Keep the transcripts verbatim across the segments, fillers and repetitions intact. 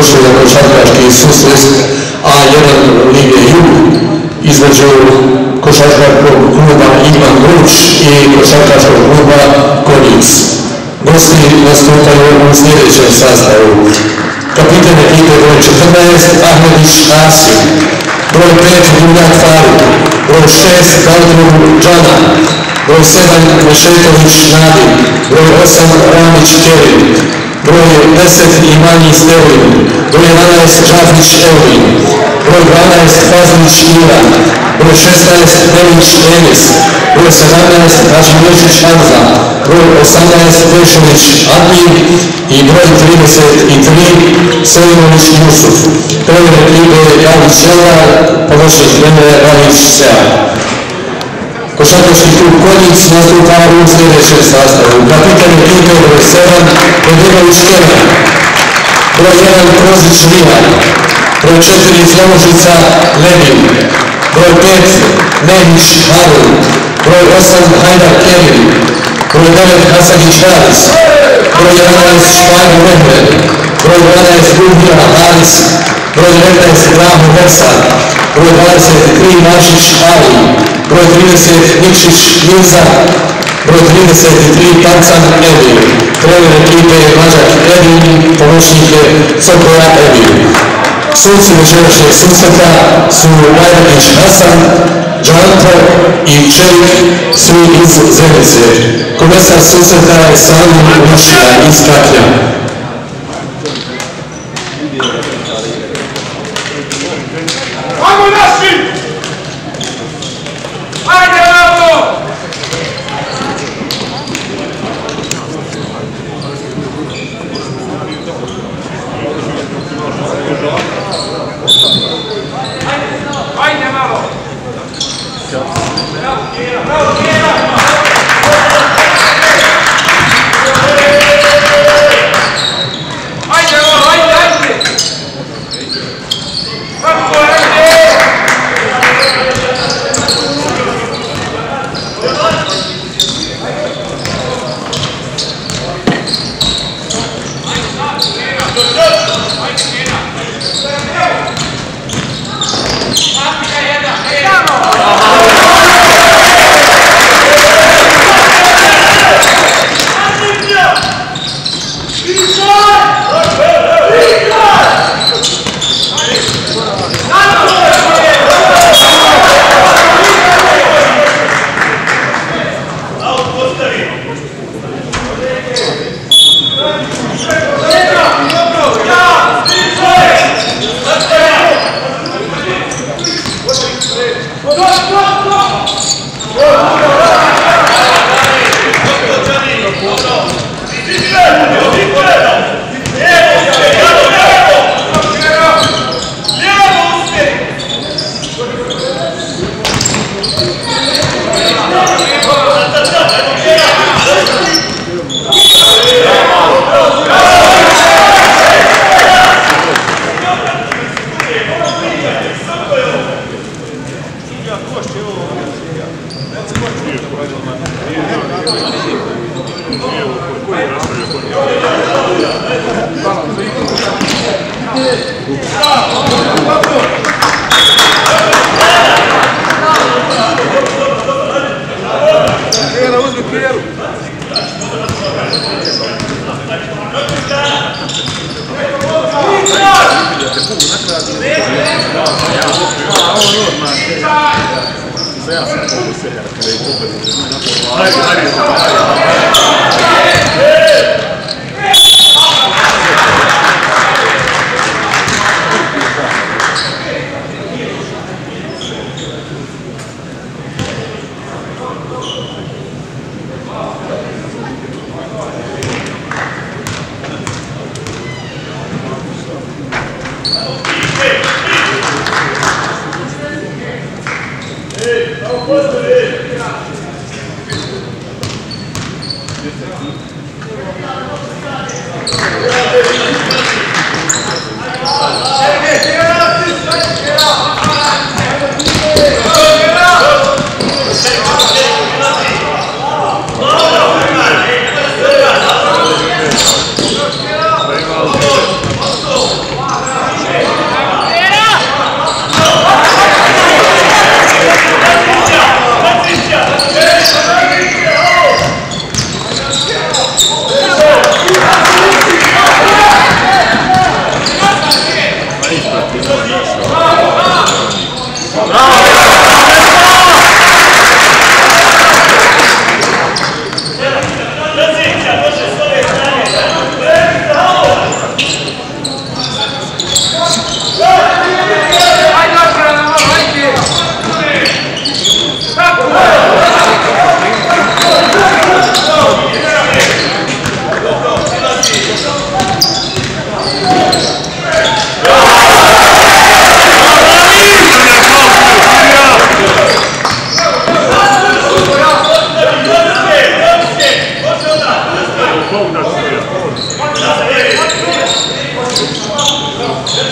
došli na košarkaški susret A jedan Lige Jug između košarkaškog kluba Ivan Luč i košarkaškog kluba Konjic. Gosti nastupaju u sljedećem sastavu. Kapitan ekipe broj četrnaest Ahmedić Asim, broj pet Dunjak Faruk, broj šest Kaldrun Džana, broj sedam Mešetović Nadim, broj osam Ramić Kevin, broj deset Imanji Sterlin, broj jedanaest Žafnić Elvin, broj dvanaest Fazlić Ivan, broj šesnaest Delić Enis, broj sedamnaest Hađiječić Hamza, broj osamnaest Dešović Admin i broj trideset tri Selimović Jusuf. Trener ekipe je Javić Jela, pomoćnik trenera Javić Seja. Košarkaški klub Konjic nastupa u sljedećem sastavu. Kapitan ekipe broj sedam Pedinović Kenan, broj jedan Krozić Rihan, broj četiri Slomožica Levin, broj pet Nehić Harun, broj osam Hajdar Kevin, broj devet Hasanić Haris, broj jedanaest Špajno Mehmed, broj dvanaest Gubija Haris, broj devetnaest Draho Versan, broj dvadeset tri Mašić Ali, broj trideset Nikšić Milza, broj trideset tri Pancan Emil. Trener ekipe je Mađak Emil, pomoćnik je Sokoja Emil. Suci večerašnjeg susreta su Majdakić Hasan, Džanto i Čelik, svi iz Zenice. Komesar susreta je Salim Lučija iz Katlja.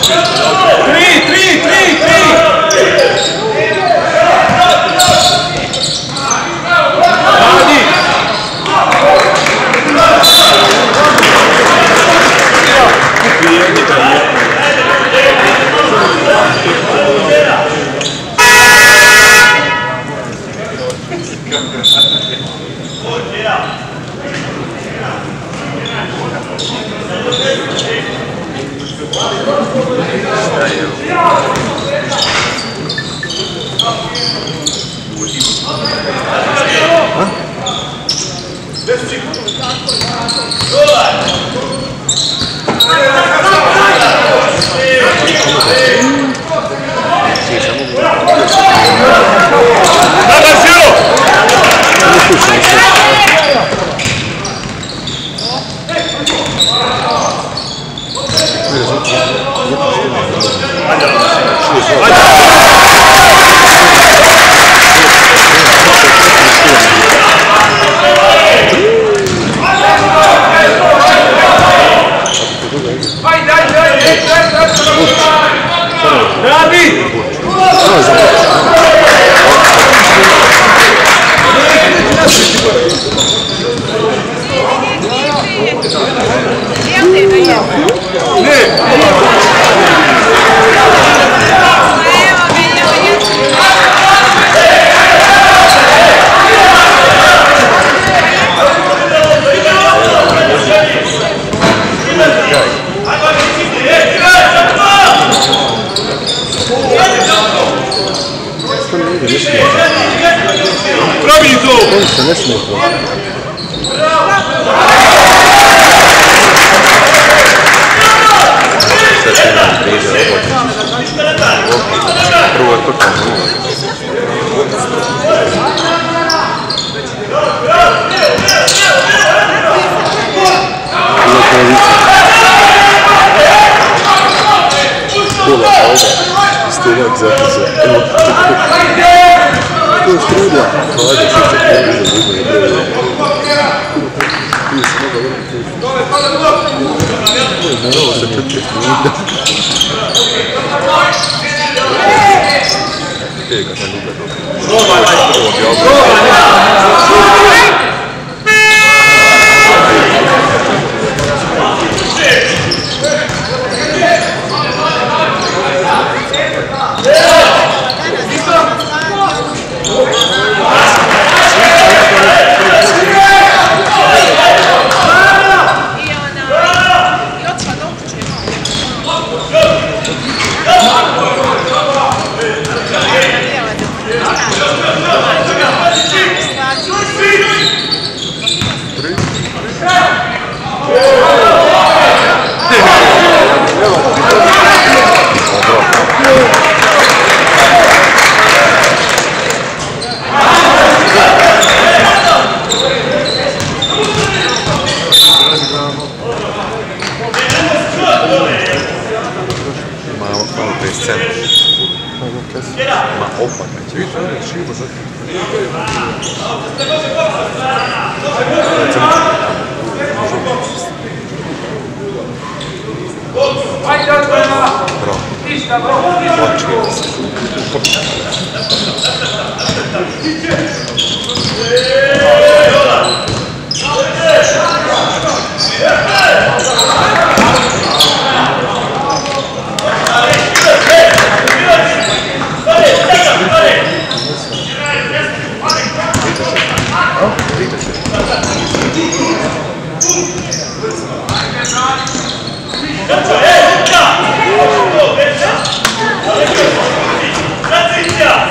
Grazie!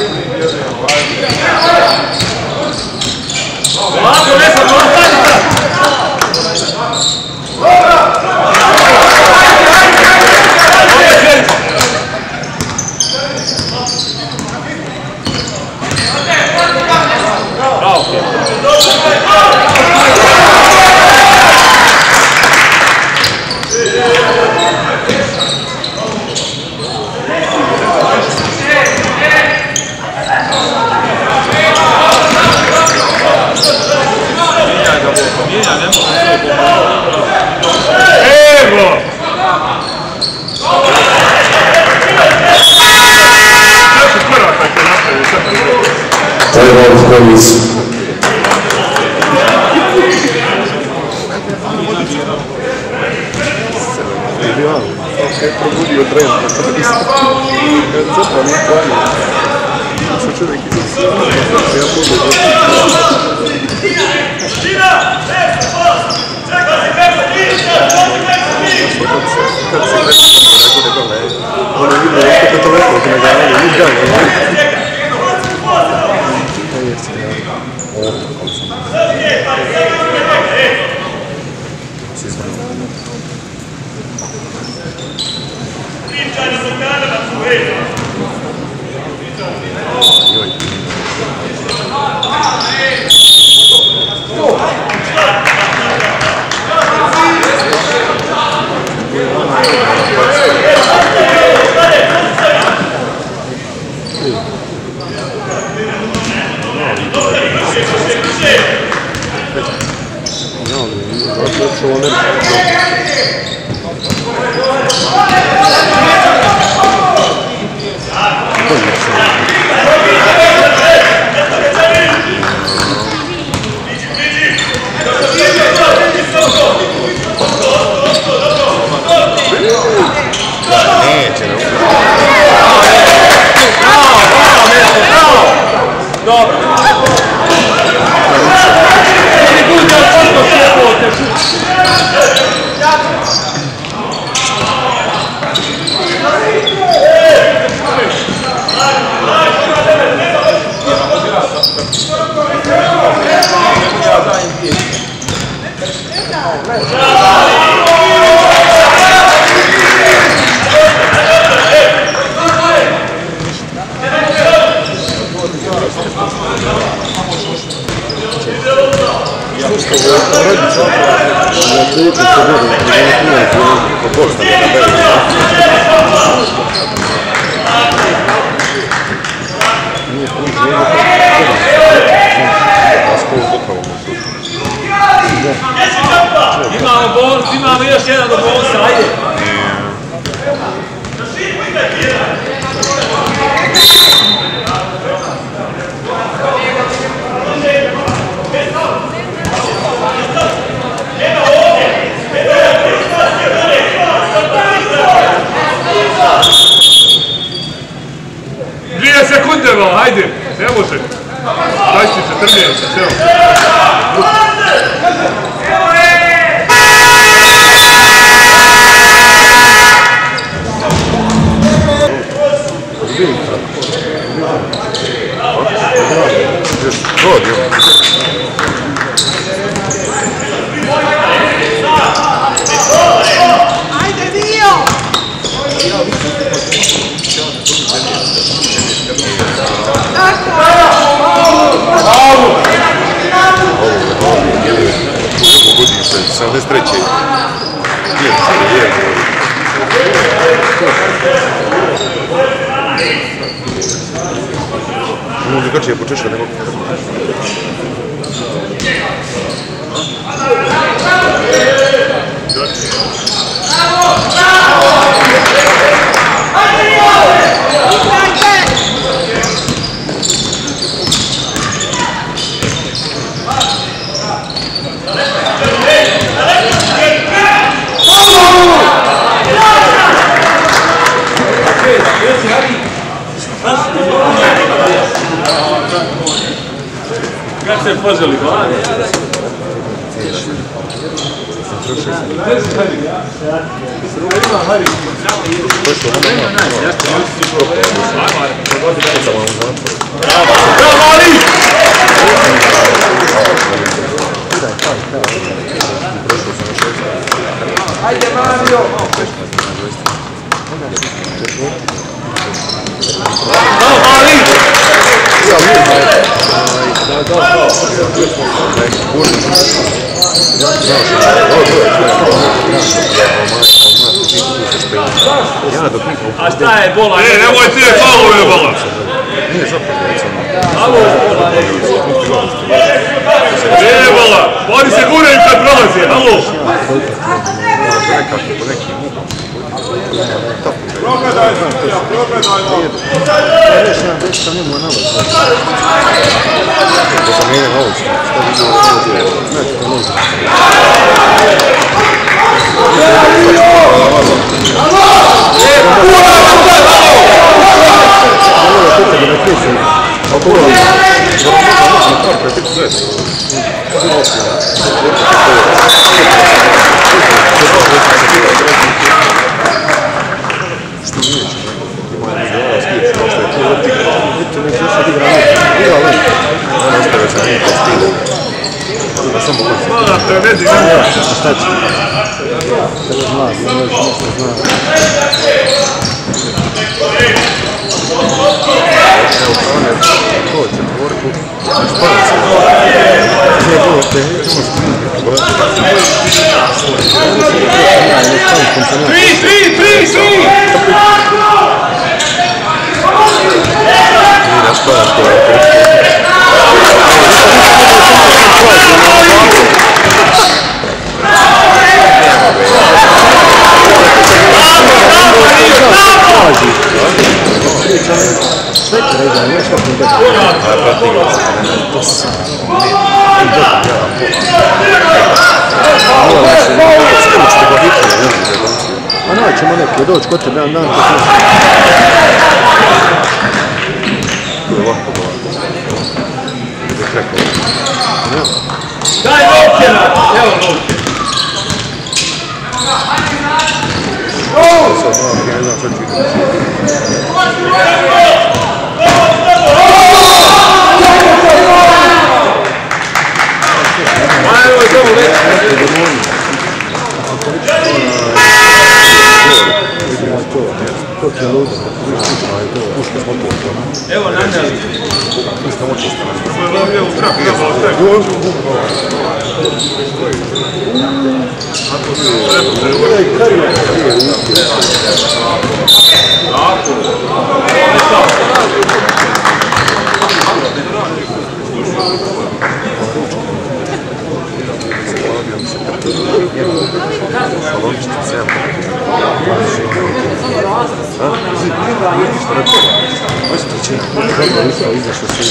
Imamo bonus, imamo još jedan do bonusa, ajde. Dvije sekunde, no, ajde, ne može. Daj si se, trnije se, sve. Ajde, dio! sedamdeset treće. No, drugačije počeša nego... Kad se poželi, ba? Ajde Mario! A šta je bola? E, nemoj ti je falu je bola. Gdje je bola? Oni se guraju kad prolazi, halo. Progledajmo, progledajmo. Još jedan dečka nema na vas. To sam mene na ulici. Znači, to nužno. Što nije će? Ima jedna igrala skijeć, kao što je to odigra. Vidite, neće još sad igra neće. Igra len. Ona ostaje se nije kao stil. Da samo len. Hvala, prevedi. Ja, šta će? Sada zna, ono još nešto zna. Evo Kane, ko će tvorku? Španac. Nije bilo te, ima sprinti. Tri, tri, tri, tri! Nije naš Španac koja je Sve treba, nešto mi da a naćemo neki, doći kod tebe, dan dan to je lako bolano. Uvijek rekao. Daj novke na! Evo novke! Sad malo, ja ne znam šta ću vidjeti. Ajmo, idemo već! to će ludo. Puška smo to. Evo nanjali. Puška moći ostane. Ovo je u traku, ja sam ostaje. Ako se Salončica, sedam. Ostaće, dobro ušao, izašao se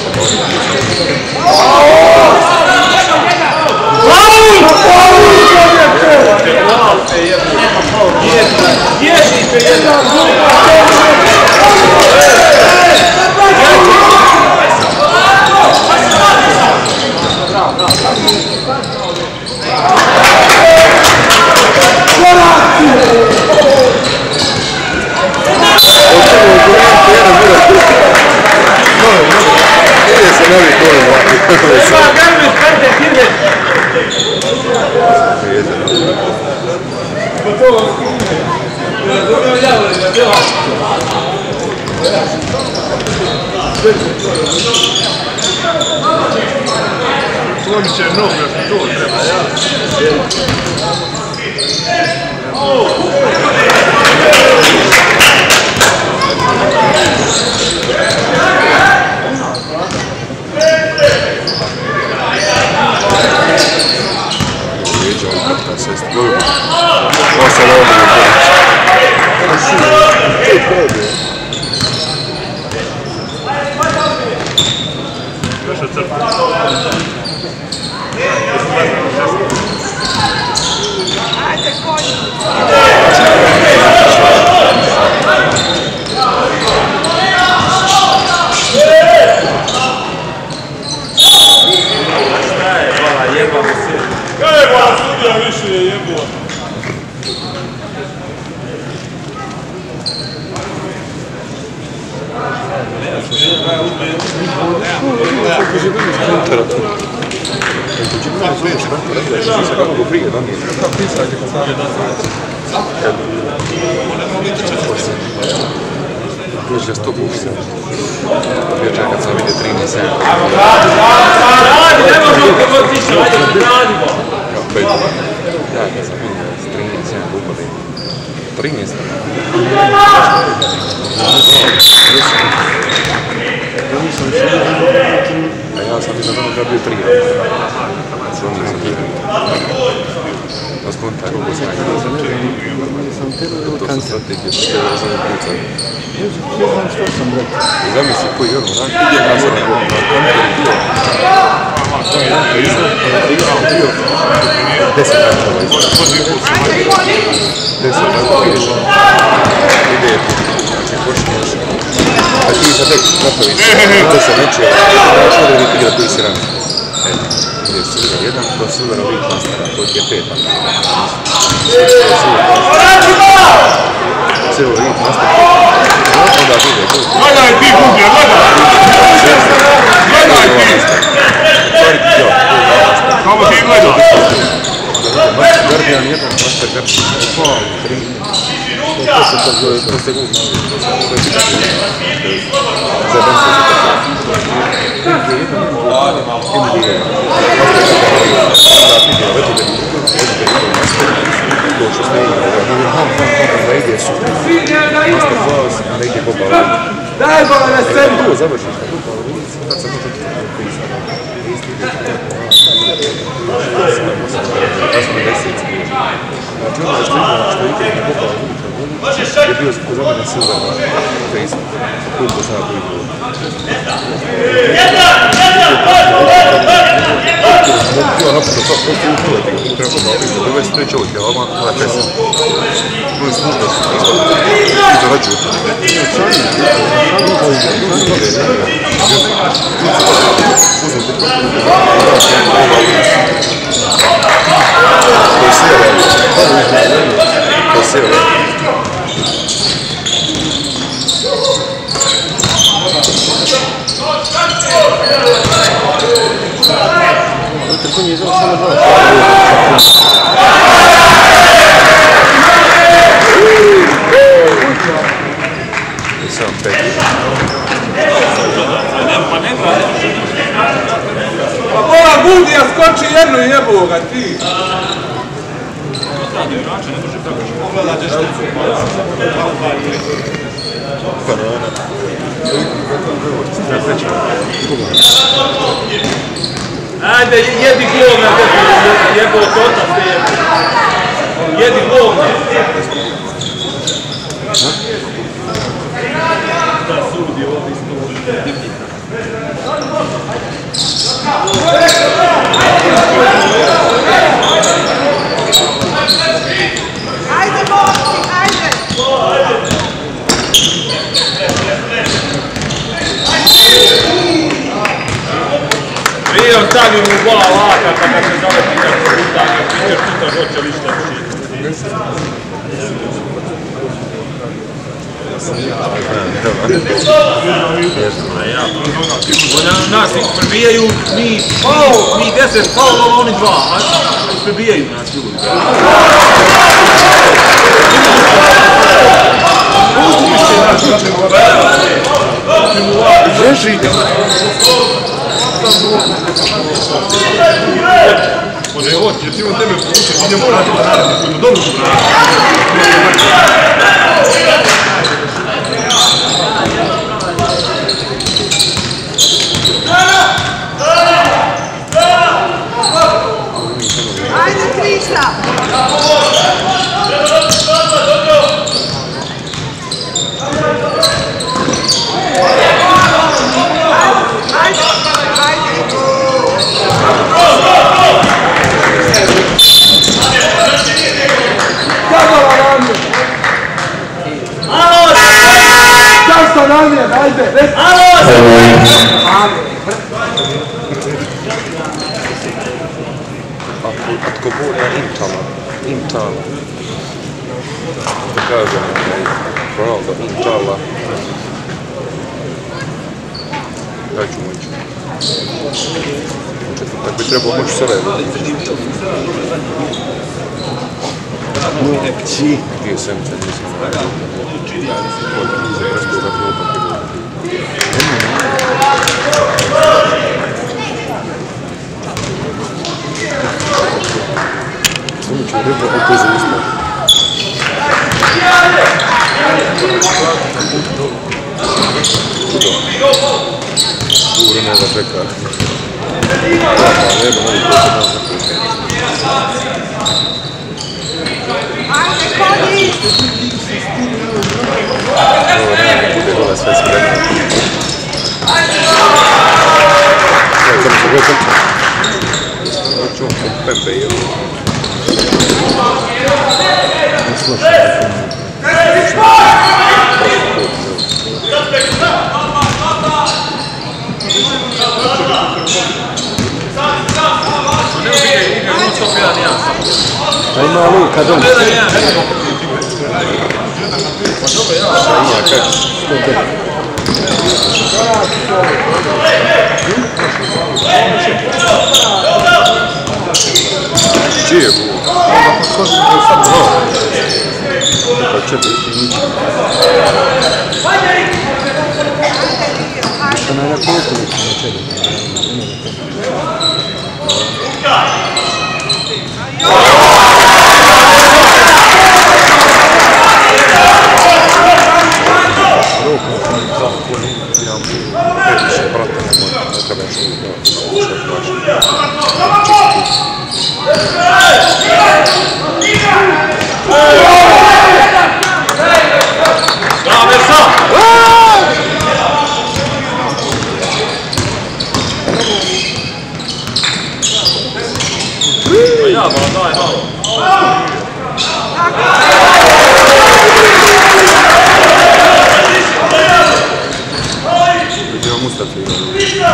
Slomit će nogu, jer to treba, ja. Vijeđa on kakta sest. Goju. Ovo sad ovo je pović. Još od crta. Ajde, konj! Kaj je bola sudija više? Kako će biti centara tu? Kako će biti sljedeći vrtu, rekli da će se kako prije donijeti. Kako pisati kad sam je da kad... Već da sto buši sam. Vječer kad sam vidio tri na sedam. Radi, ne možemo kako otići, ajde, radimo. Kao pet. Ja kad sam vidio tri na sedam upali. tri mjesta. A ja sam iza toga bio tri. Što nisam bio. Da skonta je kako sam to su strategije što je razine pucanje. I zamisli koji je ono, ja sam na kontoru bio. Bio deset račeva isto. Deset račeva isto. Ide, znači počneš. A ti sad tek napraviš deset mečeva, znaš ovdje uvijek igra koji si rani. Ide Silver jedan, to je Silver ovih klastera, to je pet. Silver ovih klastera, onda bude to. Gledaj ti, Bugje, gledaj! Gledaj ti! Kako ti gledaj? Guardian jedan, Master Guardian, tri. To se to zove, to se gledaj, to je pitanje. Za dan se se tako. M D je. Što ste ide su Master Claus, a negdje Boba. Daj Boba na scenu! Tu završiš, kad sam to pisao. Ja sam na deset smije. Znači ono što ide, što ide na Boba unutra, je bio za mene Silver na Facebook. Koliko sada tu ide. Ja napušao sad, to ti uključiti, to treba Boba unutra, to je već tri čovjek, ja vama ona pesma. To je služba, isto zarađuju. Uzem te kako to je sve to je sve Trpunje izvao samo dva. Samo pet. Pa bola Budija skoči jednu jebu ga ti! Ajde, jedi gol na tebi, jebo otac te jebo. Jedi gol. Da sudi ovdje isto. Ajde momci, ajde! Prije ostavim mu bola laka pa kad se zaleti kad se puta, Peter puta hoće li šta učiti. Nas prebijaju, mi deset faulova, oni dva, a prebijaju nas ljudi. Žeži! Može, ovo, jer ti imam tebe povuče, ti njemu raditi da naradi, koji mu dobro su raditi. Ajde Krista! Ajde, ajde! Kako vam je? Kako nam je? Ajde! Att gå på är intala, intala. Det кажем, правда, intala. Daj ću moći. Četvrtak bi trebao moći Sarajevo. Či. Gdje je Semica, nisam. Koliko je za presto da bilo pa bilo. Semica je rekao kako je za isto. U vreme da čeka. Pa nema, ne bi to se nam Ovo nema bude dole sve spremno. Evo, samo se gledam. Hoću on Pembe i ovo. Ne slušaj. Pa ima Luka dom. Čije je bu? Pa četiri. Pa na jako ukoliko na četiri. Previše, brate, nemoj, ne treba još uvijek, sve plaši. Bravo, Versa! Pa ja, malo, daj, malo. Idemo Mustafa igrati.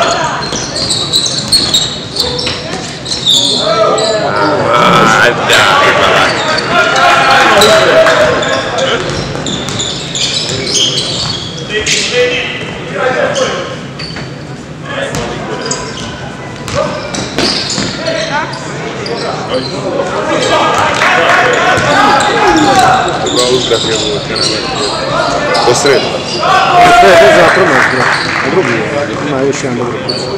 Treba uzgrati ovo kanale. Do sreda. To je veza promaš, bro. A drugi je, ima još jedan dobro kuć.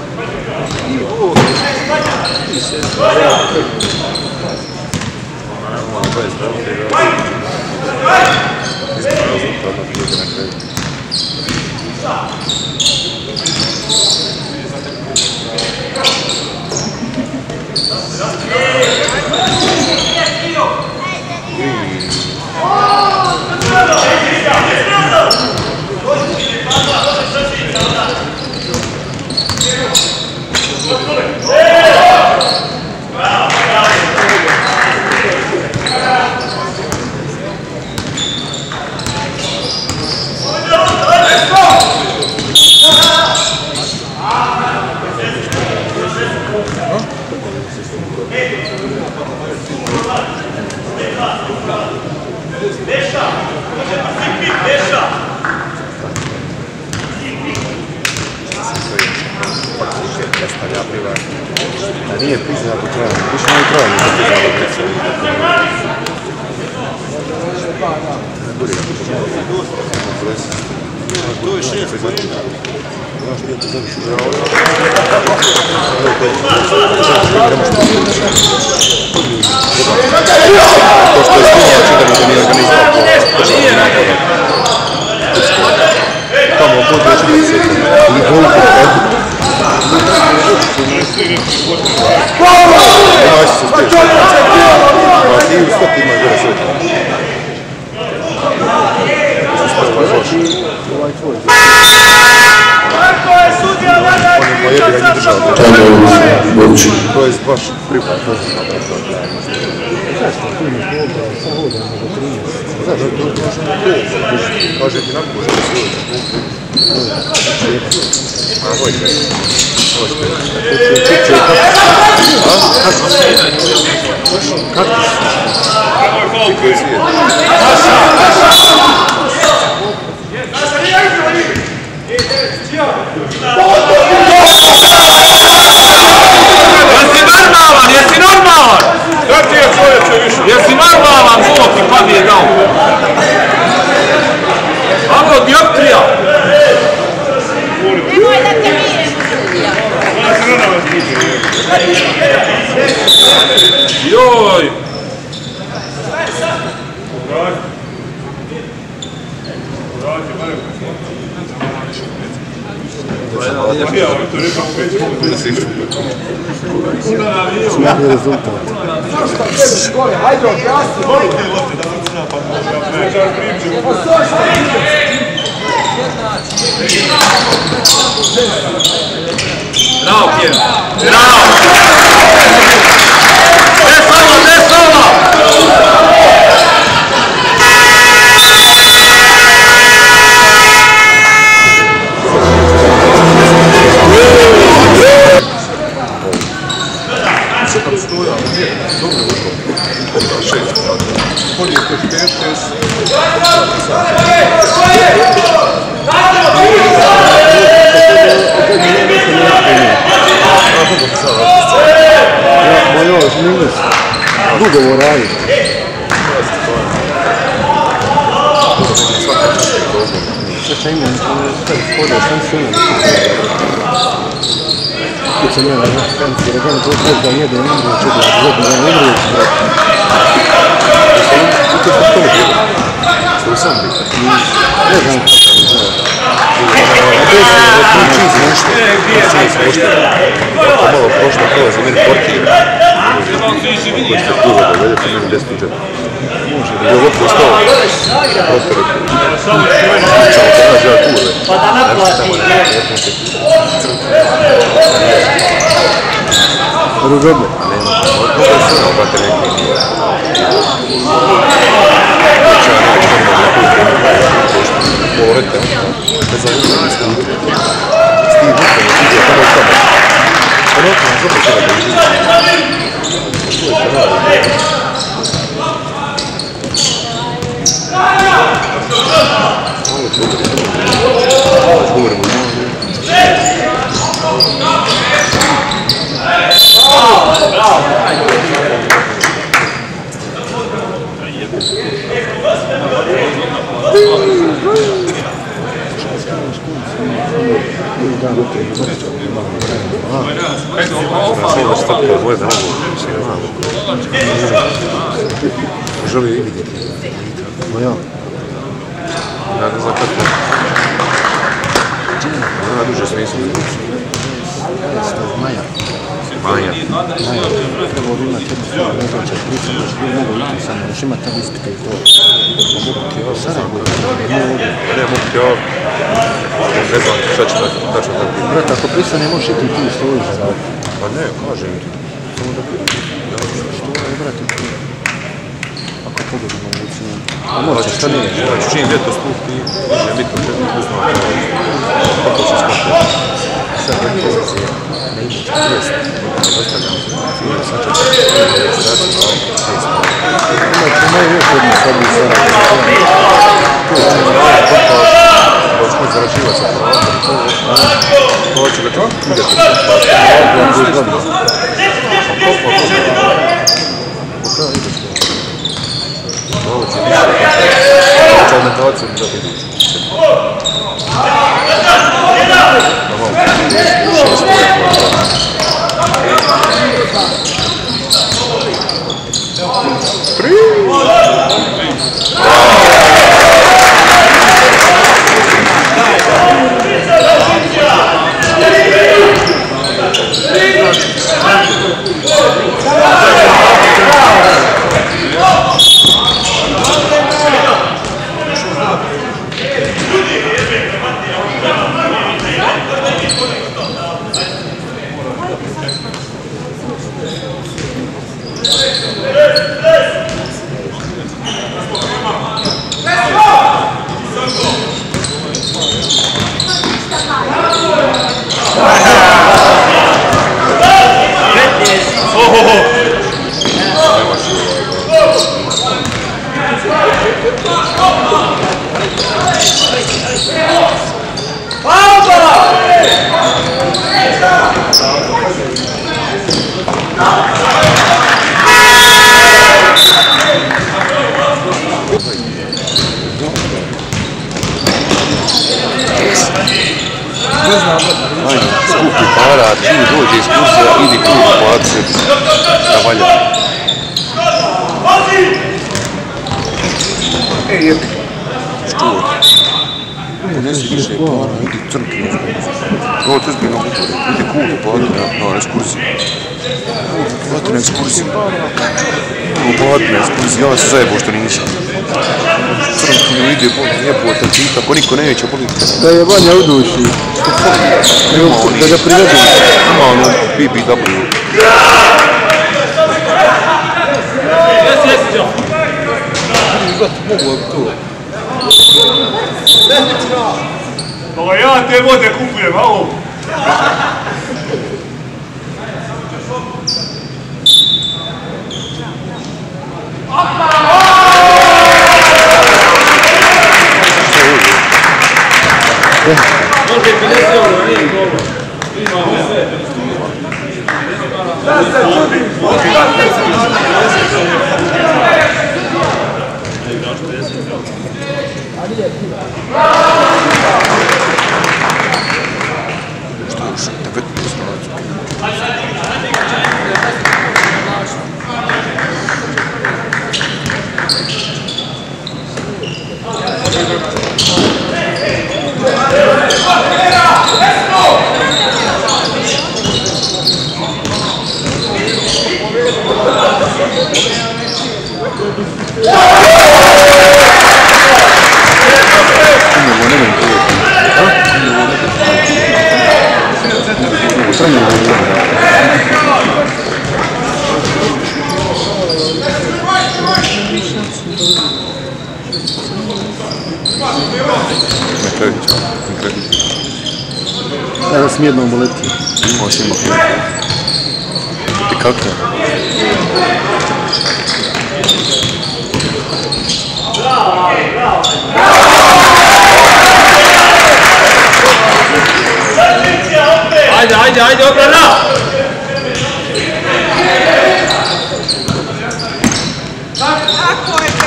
A nije priznato trajanje, više nije trajanje za priznato priznato. To je šest godina. Znaš nije to završi žao. To što je snimao čitamo da nije organizao tamo bude još ne se ili volko Ima se spriječiti. Ma ti u stop ima gore sve. Ovaj tvoj. On je pojebi ga njih držao. To je baš privatno. Zašto ti imaš ovdje sa hodom nego trideset? Zašto to može na pet? Kaže ti nakon što se uvijek. Ma hojde. Hojde. Kako si? Kako je svijet? Jesi normalan, jesi normalan! Da ti je čovječe više? Jesi normalan, Bog ti pa mi je dao. Alo, dioptrija! Nemoj da te mireš, studija. Joj! Smijeni rezultat. Hajde, odrasti, Bravo, Pjer! Bravo! Ne solo, ne solo! Mojo, minus. Dugo radi. Sve ima, hoda, sam suno. Kuće nema, na kanci, da gledam to da jede, ne može čuti, da zgodno, da ne može čuti. Kuće što to je? Što je sam biti? Ne znam kako sam znao. Bez je, da ti čiz nešto. Čiz nešto. Kako malo prošlo kola za meni portir. Koji ste dugo da vedete, meni deset uđe. Može, da je ovo postao. Protere. Čao, to nađe ja tu, pa da naplati. Ružodne. Nema, ovo je sve na obate neki nije. Znači, ja neće tamo na nekoju temu. Polorete, bez zavodno, Steve. Steve, nikada, Steve, tamo je tamo. Pa ne, tamo, zapravo treba da izdje. Što je to radi? Malo ću ovdje tamo. Govorimo o njemu. Želi i vidjeti. No ja. Ja ne znam kako. Ona duže smislu ne duže. Maja. Maja. Maja. Treba od imati jednu stvar, ne znam će priča, još bi mogu imati samo, još imati tam ispite i to. Mogu ti ovo Sarajevo, ne ovdje. Ne, mogu ti ovo. Ne znam šta će tačno da biti. Brat, ako prisa ne možeš iti ti stojiš za rad. Pa ne, kažem ti. Samo da biti. Što je, brate, ti? Ako pogodimo u cijenu. A moće, šta nije? Znači, čim ljeto stupi, ne biti u četnik uznao kao. Kako će skopiti? Sad ne pozicije, ne ide četvrst. Ostavljam se, cijelo sačet, registraciju, šest. Imate moju još jednu sobu i sada. Tu će mi dao koliko, da ćemo zaraživati sa pravatom. To će ga čak vidjeti. Ovo je koji godina. A koliko to je? Po kraja ideš to. Ovo će više. Ovo će alimentaciju mi da vidiš. Da malo šest Ajde, skupi para, čim dođe iz kurzija, idi klub plati sebi. Da valja. E, jebi. Čuo. Nesi više para, idi crkni. Ovo te zbog mogu. Idi klub plati na ekskurziju. Plati na ekskurziju. Plati na ekskurziju. Ja se zajebao što nisam. Crkni, ide, jebote, čita, ko niko neće boliti. Da je Vanja u duši. Da ga privedu. Ima ono B B W. Jesi, jesi, Đo. Mogu to. Ovo ja te vode kupujem, a ovo? Može i pedeset euro, nije dobro. Imamo sve. Da se čudi! Što još? devetnaest Evo sam jednom boletio. Imao si imao. I kako je? Ajde, ajde, ajde, obrana! Tako je.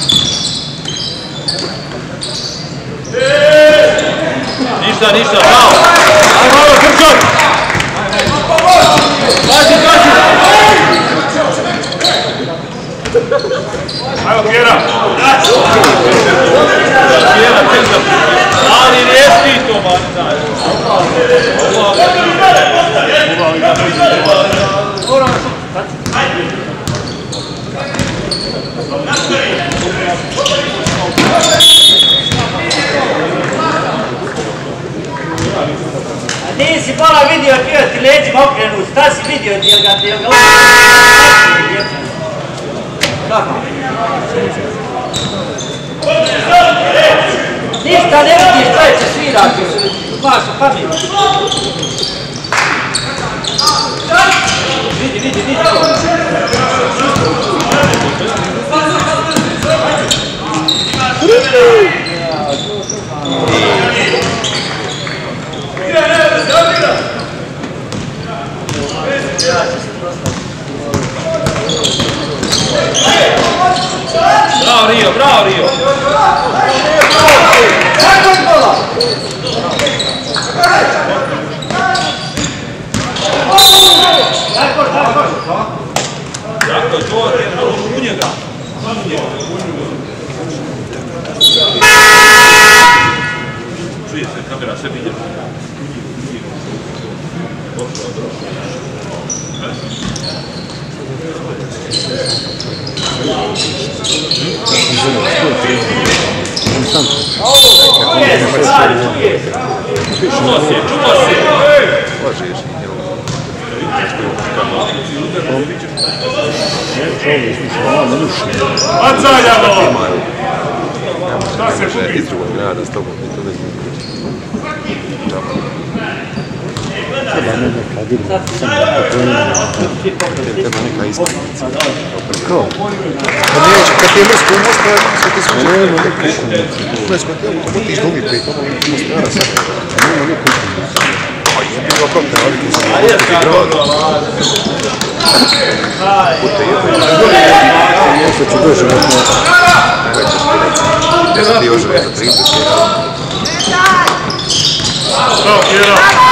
Ništa, ništa, bravo! Ajde, malo, Krčan! Pazi, pazi! Ajmo, Kjera! Kjera, Kjera! Ali riješti to, ba, ne znaš. A nisi pola vidio bio ti leđima okrenut, šta si vidio, jel ga jel ga kako? Ništa ne vidiš, čovječe svirati, baš u pamet. Vidi, vidi, vidi. Bravo Rio, bravo Rio! Tako je, to je u njega. Čuje se, kamera sve vidjela. Čuo si, čuo si! Lažeš, jel? Bacajamo! Šta se kupi? Iz drugog grada s tobom, to da izgleda. Treba neka divna, samo Treba neka iskrenica. Ko? Kad neće, kad ti je mrsko u Mostaru, sve ti smo želimo neka iskrenica. Mrsko ti je, to potiš drugi pet, ono je Mostara sad. Nema neka iskrenica. Pa jebi Ima propne navike sam A je sad dobro, ali... puta jedno. Nešto ću doći na to. Ti još za trideset. Bravo, Kjera.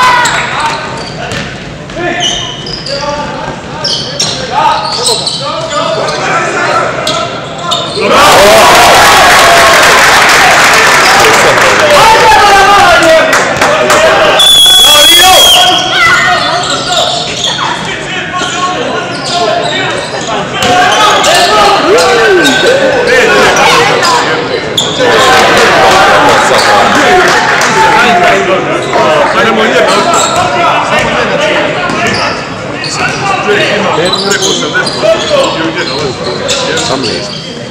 Samo jedan. Sam list.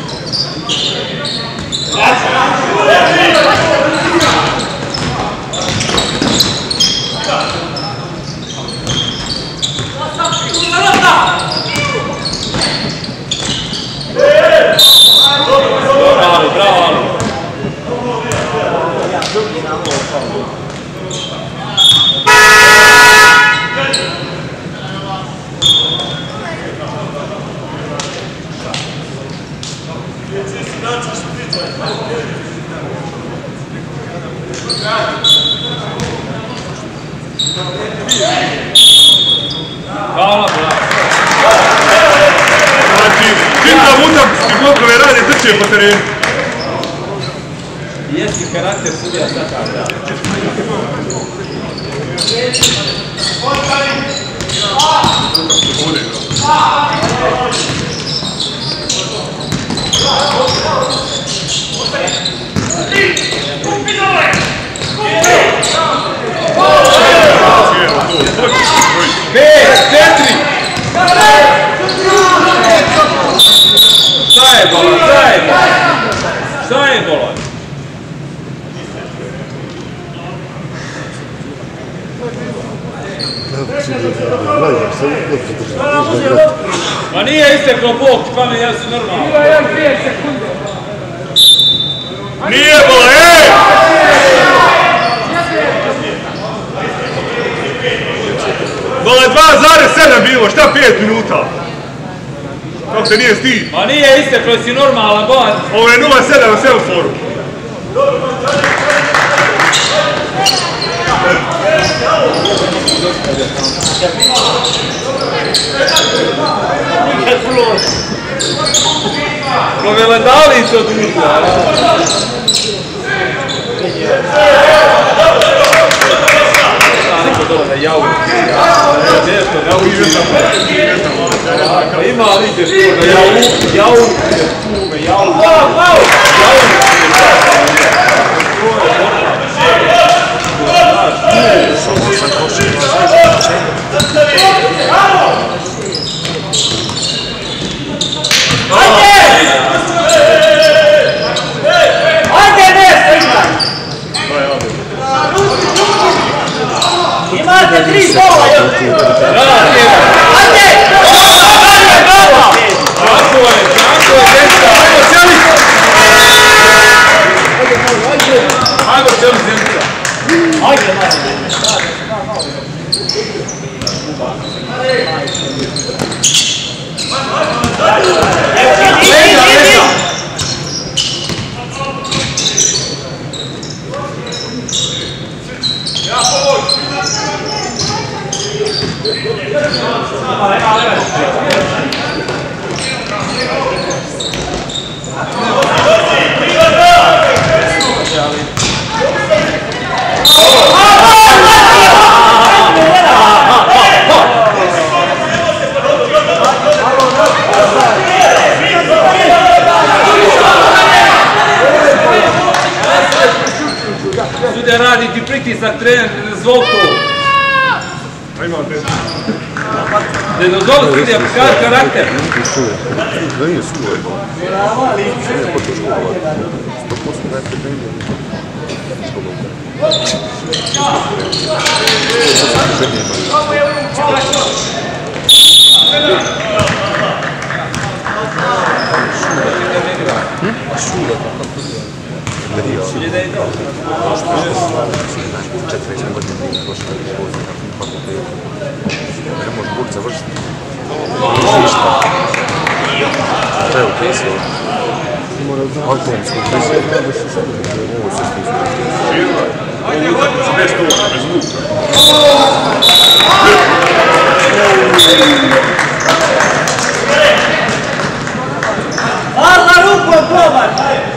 Bravo, bravo. Hvala, Znači, čitav utakmički blokove rade trče po terenu. jesi karakter sudija takav, da. Pet, četiri! Šta je bolan, šta je bolan? Šta je bolan? Ma nije isteklo bok, pa mi ja sam normalno. Nije bola, ej! Bola je dva zarez sedam bilo, šta pet minuta? Kako se nije stid? Ma nije isteklo, si normalan, bolan. Ovo je nula sedam na semaforu. Proveledalica od unutra. Neko dole na javu. Nešto, na javu ima ali ideš to na javu. Javu, kume, javu. Imate tri gola još! Ajde! Tako je, tako je, djeca! Ajmo čeli! Ajmo čeli, djeca! Ajde, ajde! Sudja radi ti pritisak, trener, zvol to. Ne dozvoli sudja, pokaži karakter. Da nije sudo. Nije počeo školovati. sto posto da je pretendio. Šuda, kako je? Četirideset godina nije prošla. Ne može buk završiti. Nije ništa. Šta je upisao? Autonomsku upisao. Ovo se snizio. Ovo utakmica bez toga, bez luka. Hvala rukom, dobar!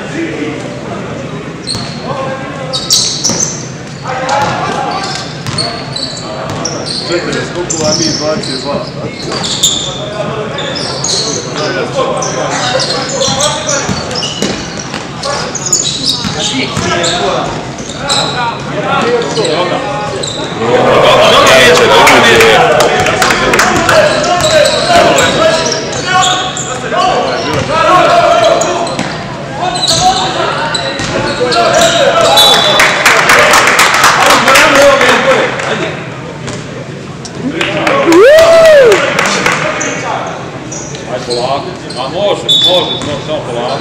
četrnaest skokova, a mi dvadeset dva. Neće da uđe. Aj polako, a može, može, može, samo polako.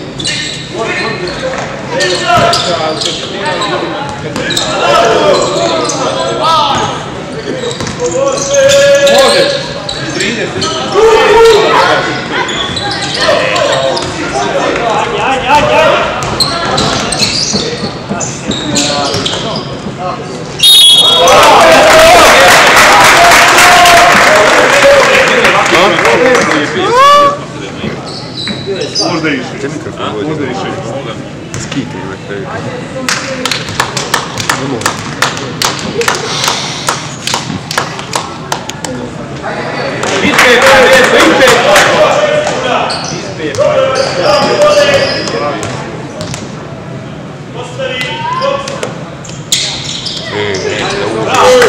Može, trideset. Ajde, ajde, ajde! Možda iši. Te mikrofon vodi. Možda iši. Skite uvek previše. Ne mogu. Ispet, ispet, ispet. E, neće da uđe.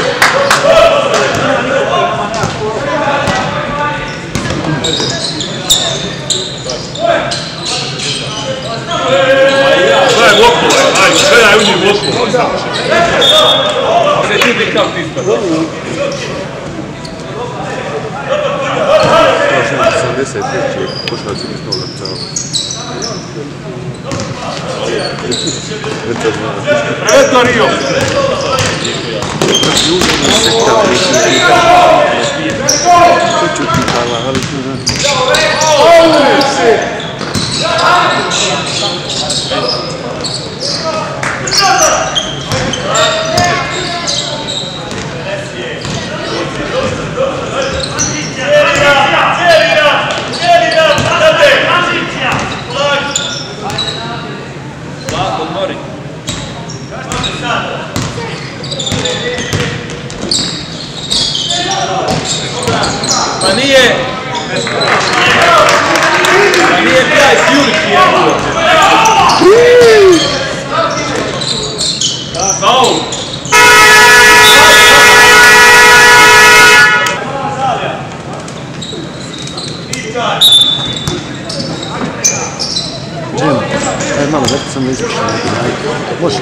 Gledaj blokova, ajde, gledaj u njih blokova. Se ti bi kao ti ispad. sedamdeset pet će košarci iz toga celo. Veta zna. Eto Rio! Južni sektor neki to ću ti kala, ali tu ne. Pa nije... Pa nije Pjajs Jurić je. Faul! Džem, aj malo, zato sam izvršao neki najbolj. Može.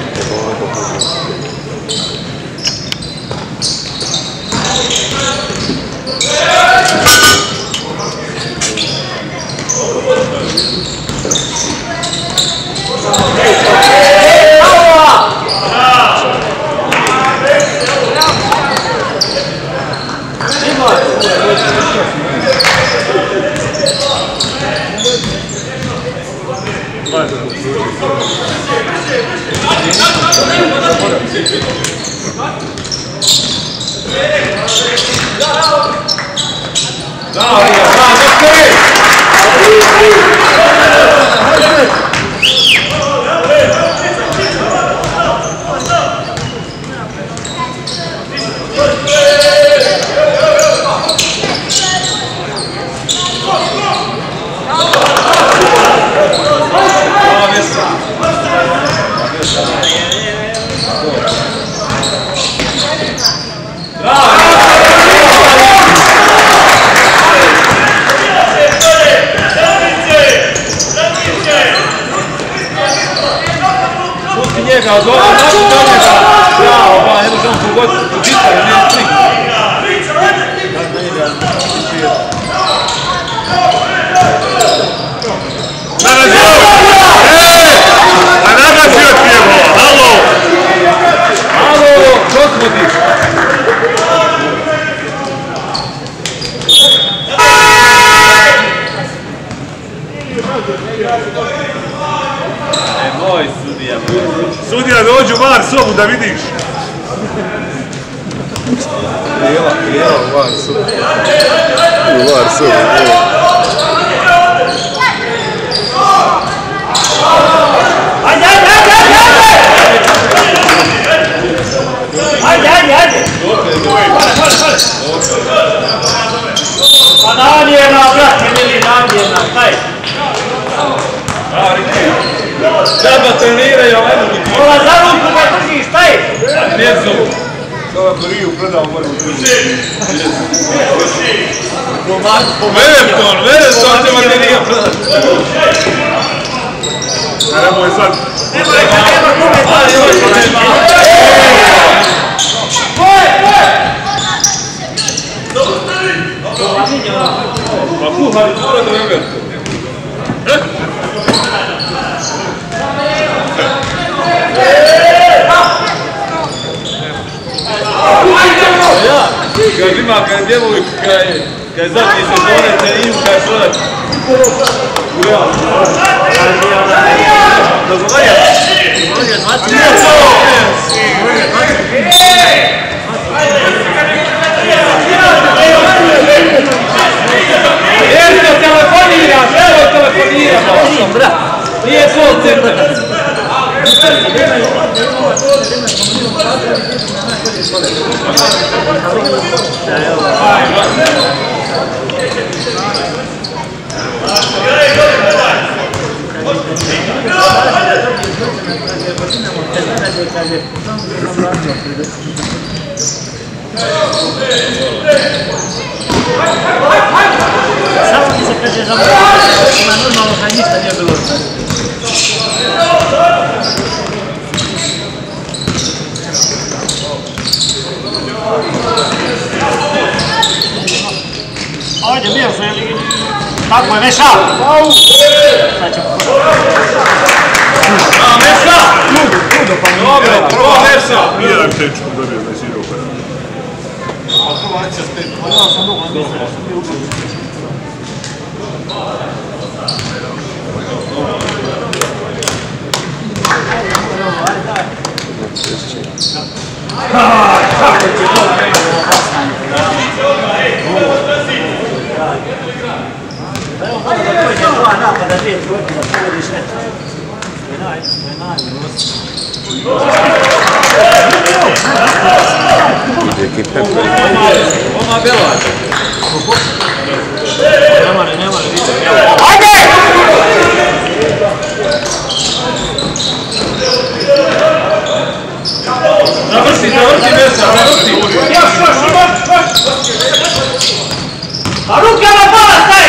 Bravo! da vidiš. Lijela, lijela, u var su. U var su. Ajde, ajde, ajde, ajde! Ajde, ajde, ajde! Pa namjena, brate, mili, namjena, kaj? Džaba treniraju, ali ne mogu ti. Ova za ruku me držiš, šta je? Ne zovu. Sada Koriju predao moram utvrditi. Verepton, Verepton te materija predati. Nemoj sad. Nemoj, nema kome Pa kuhari mora do Everton. Ja, kad ima, kad djevojka, kad je zadnji sezone, te imu kaj prodati. Ja. Dogovorio? Dogovorio dvadeset. Evo telefoniraš, evo telefoniraš. Nije svoj centar. Samo mi se kaže za na normalno kad ništa nije bilo. Ajde, bio se, tako je, Meša! Sad ćemo. A, Meša! Dobro, prvo Meša! Jedan tečku dobio da si igrao. A prvo akcija spet. Ja sam mogu, mislim da sam bio učin. Kako će to krenuo Evo možda da dođe dva napada, dvije trojke, da pogodiš nešto. To je naj, to je najmilost. Ekipe. Oma Belač. Nema ne, nema ne, vidite. Ajde! Završi, završi Meša, završi. Još, još, još, još! A ruke na pola, staj!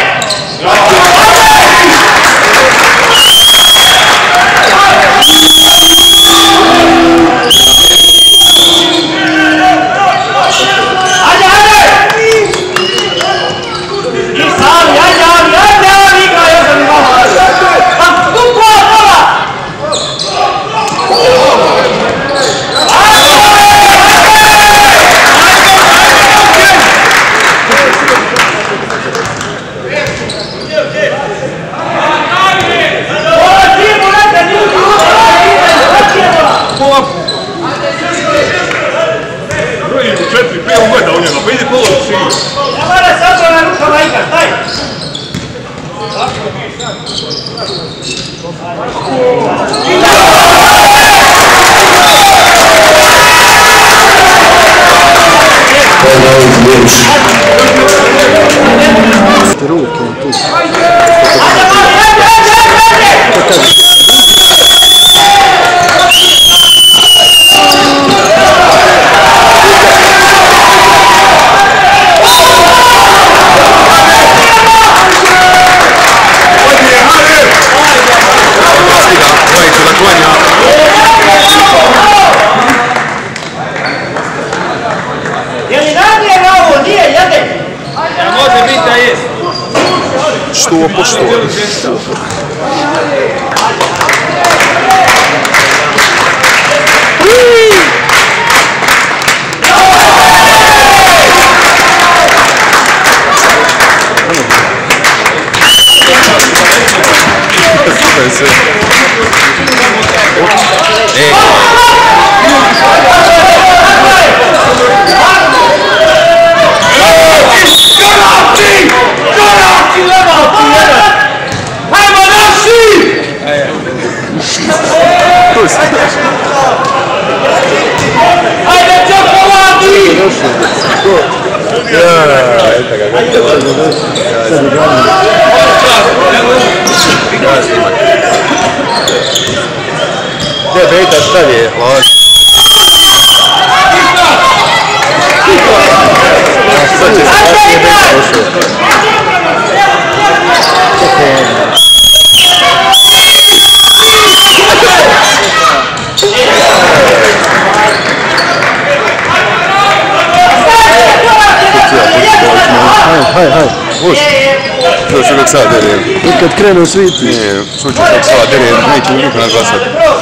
Ajde, ajde! I sam, ajde, ajde, ajde, ajde, igra, još sam imao. Pa, tu pola, pola! Brojim u četiri, pet on gleda u njega, pa ide polo u sinu. Ne mora se odmah na rukama igra, staj! Ruke on tu. Je li namjera ovo? Nije, jede? Ja može biti da jest. Što poštovali? Super sve. Ej! eto ga, gotovo. Ja snimak. Gdje Bejta stavlje? Sad će se kasnije Bejta došao. Haj, haj. Može. Još uvijek sad derijem. I kad krenu sviti. Nije, slučaj uvijek sad derijem, neće mi niko nas glasati.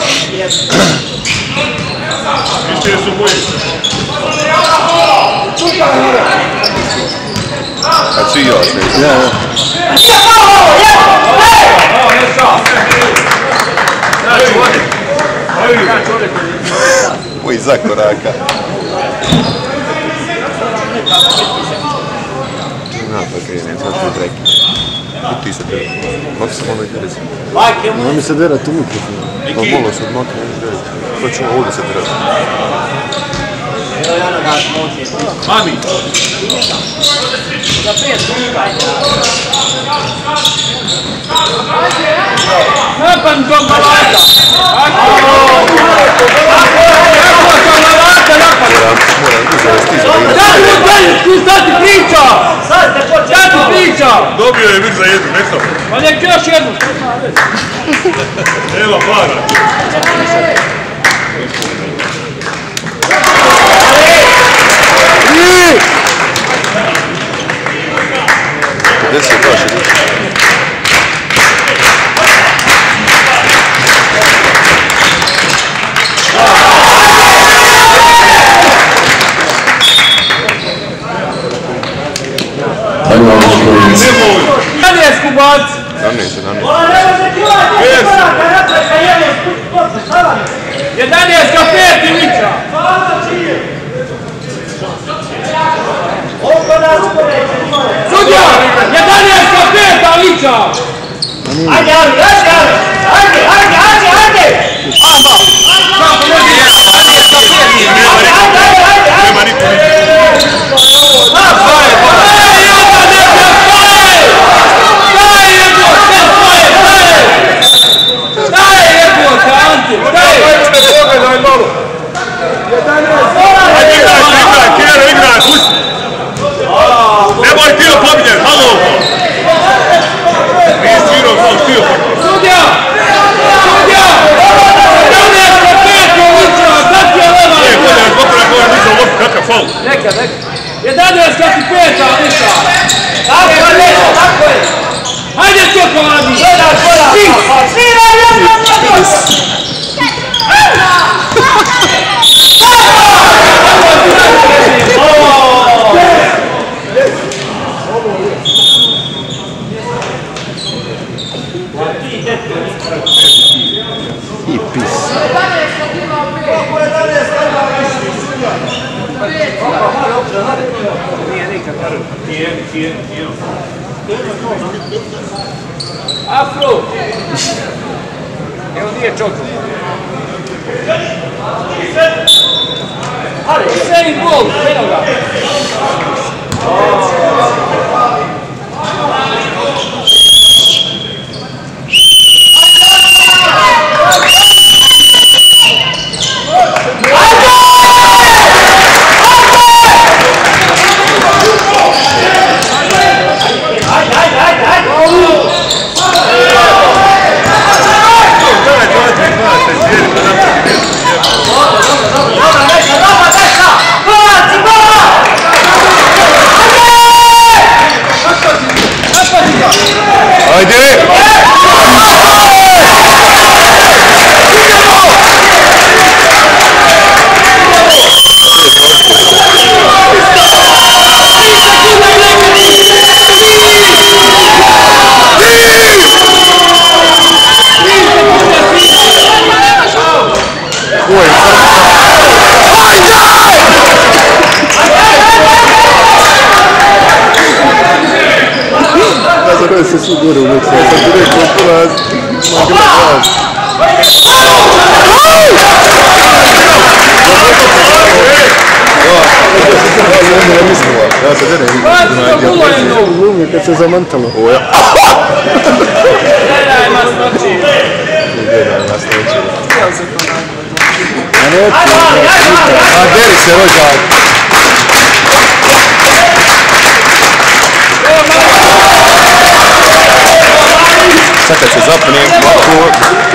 Više su boji. Kad svi ja sljedeći. Ja, ja. Uj, za koraka. Napad krene, sad ću preki. I ti se dere. Kako se malo interesi? Ona mi se dera tu mikrofon. Pa malo se odmakne, ne dere. Pa ćemo ovdje se derati. Mami! Napad dom Malata! Moram, moram uzeti stiza. Ti stati priča! Stati priča! Dobio je mir za jednu, nek sam. Pa nek još jednu! Nema para. Gdje se kaše? Danes Kubac! Danes, danes. Jedanaest ka pet Ilića! Sudja! Jedanaest ka pet Ilića! Ajde, ajde, ajde, ajde, ajde, ajde, ajde! Amba! Nema niko ništa. Ajde igraj, igraj, Kjero igraj, pusti! Nemoj ti opominjati, halo! Nije svirao kao ti opominjati. Sudja! Sudja! Jedanaest ka pet Ilića! Sad je leva! Nije, bolje, zbog toga koja nisam uopće kakav faul. Neka, neka. Jedanaest ka pet Ilića! Tako je, tako je! Hajde Stjoko radi! Gledaj, gledaj! Svira jedna, jedna! I pis. Afro! Evo nije Čoko. Ali, Usain Bolt, eno ga. Ajde! Sada se svi gore uvijek sam sam direktno poraz. Magna glas. Ja se ne vidim. Glumi kad se zamantalo. Oja. Gledaj, masnoći. Gledaj, masnoći. A neću. A deri se rođak. Sad kad se zapne, ovako...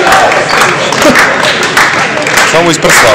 Samo iz prsa.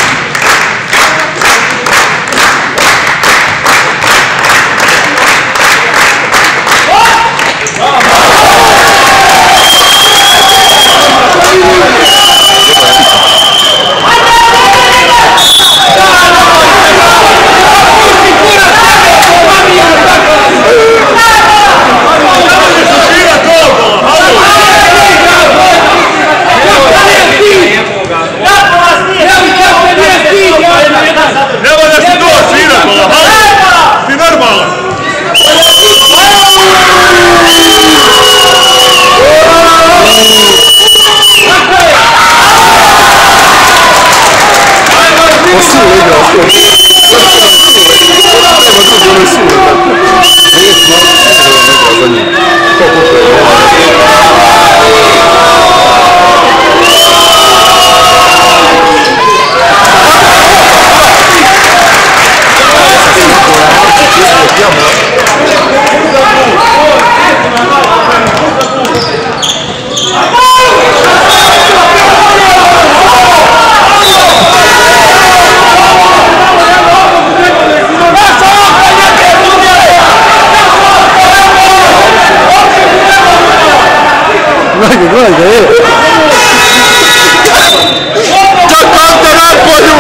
Gledaj, gledaj, je. Čekam te napolju!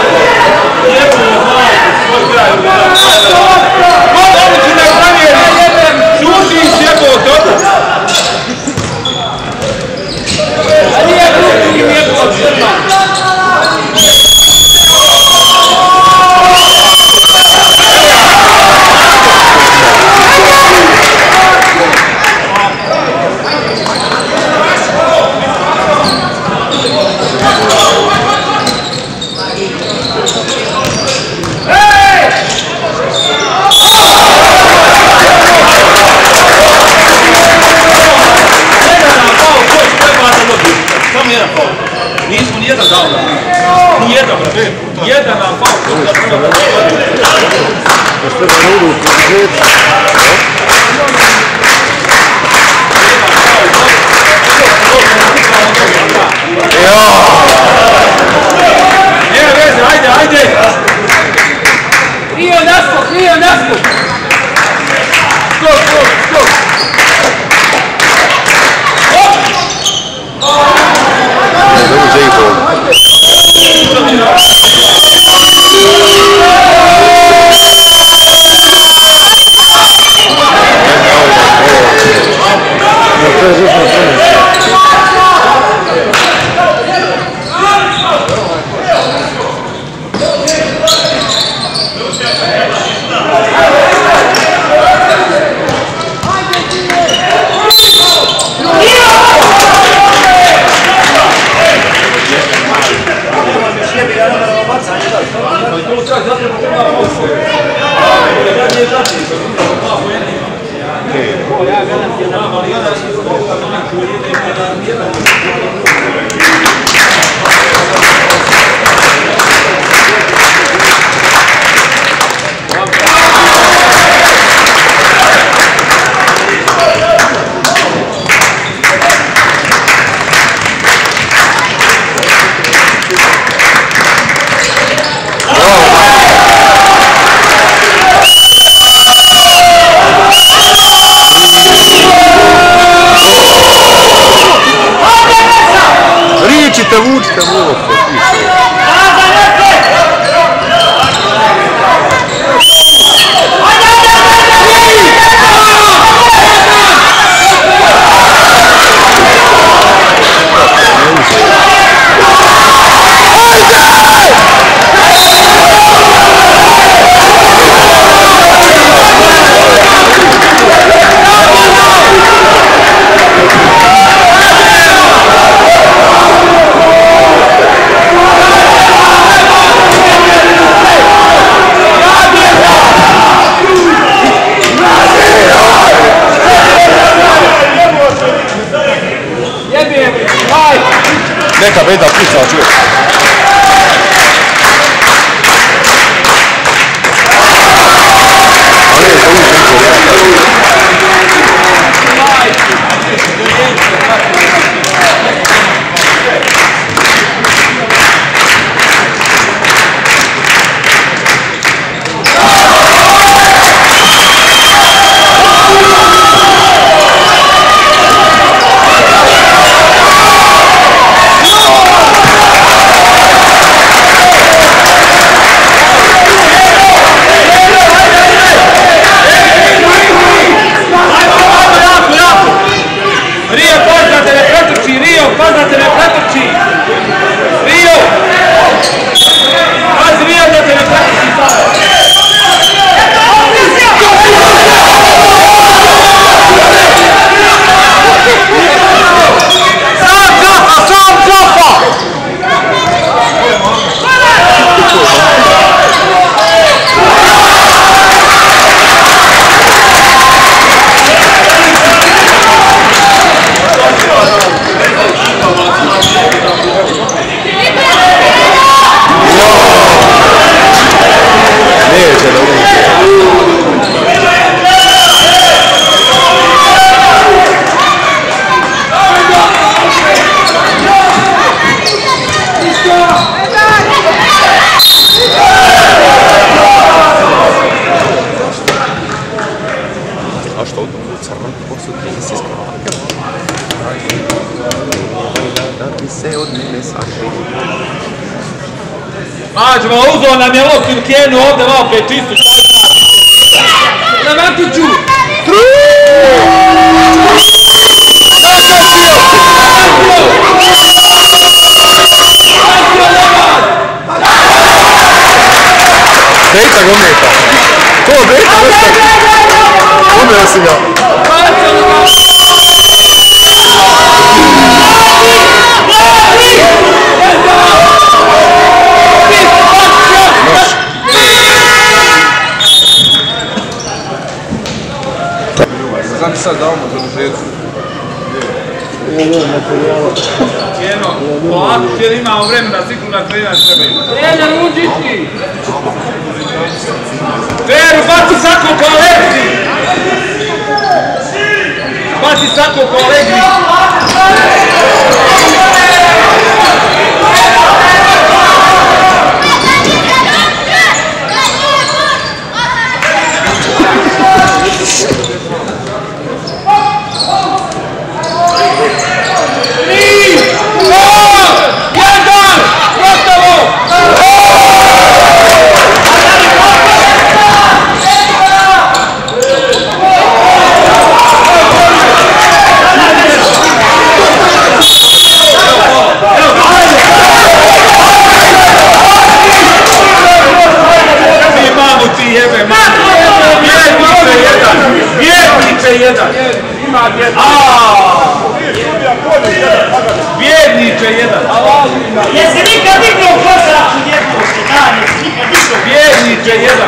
Nismo nijedan dao na njih. Nijedan, brate. Jedan nam pao. Nije veze, ajde, ajde. Rio naskok, Rio naskok. Skok, skok, skok. Dobro, J-Ball. sarrando posso che si scappa. Da se od mensaggi. Mađo, ma uzeo nam je ovo Kirkenu ovdje malo pre čistu, šta je znači? Levanti ću! Beta gometa! To, beta gometa! Gometa si ga! Znam sad da ovo zadužecu. Cijeno, polako cijelo imamo vremena, sigurno na trenač treba. Trener, uđići! Trener, baci sako po Aleksi! Baci sako po Aleksi! Vjerniče jedan! Jesi nikad igrao u košarku djepovište? Da, jesi nikad igrao? Vjerniče jedan!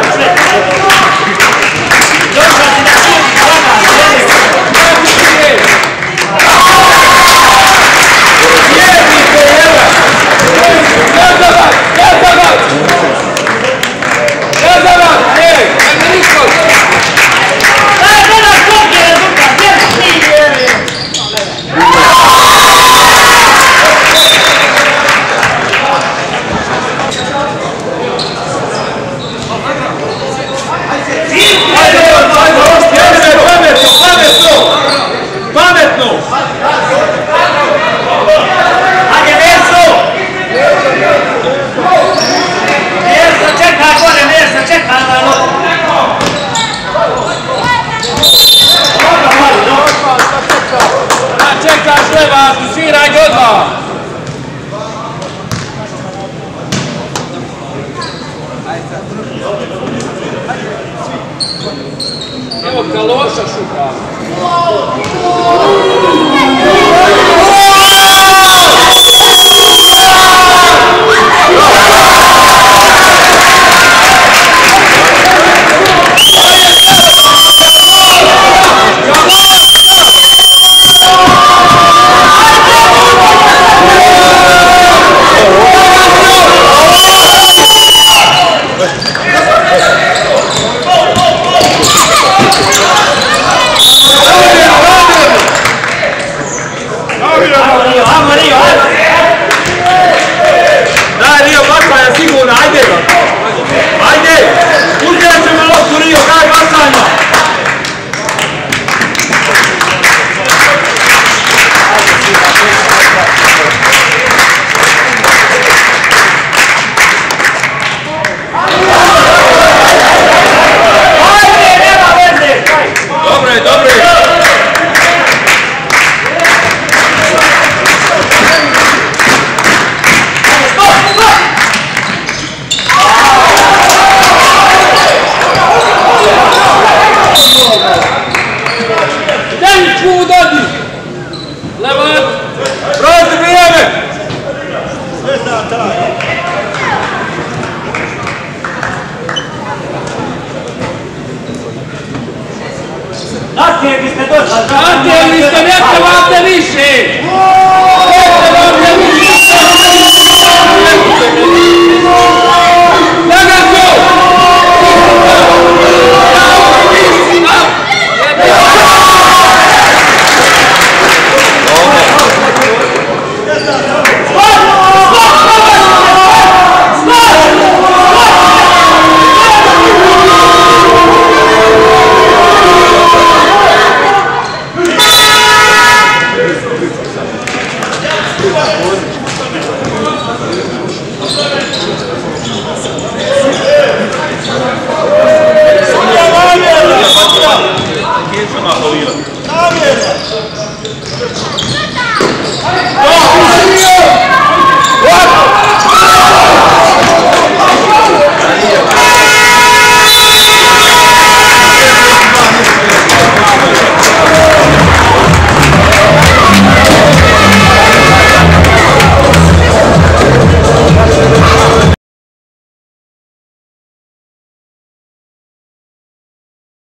Došla si da šuti hvala, Vjerniče jedan! Gazavat! Gazavat! Gazavat! Ej! Enrico! daj, gledaj koliki je rezultat, gdje si ti? Pametno! Ajde, Verso! Verso, čekaj gore, Verso, čekaj malo! A čekaš leva, sviraj odmah! Evo Kaloša šuka! Daj Rio, bacanja sigurno, ajde! Ajde! Uzgledaj ćemo loptu Rio, daj bacanja! Ajde, nema veze! Dobre, dobre! Deničku udadi! Levat! Proti vrijeme! Natjeli ste došli! Natjeli ste, ne trebate više! Ne trebate više! Legato! namjerno!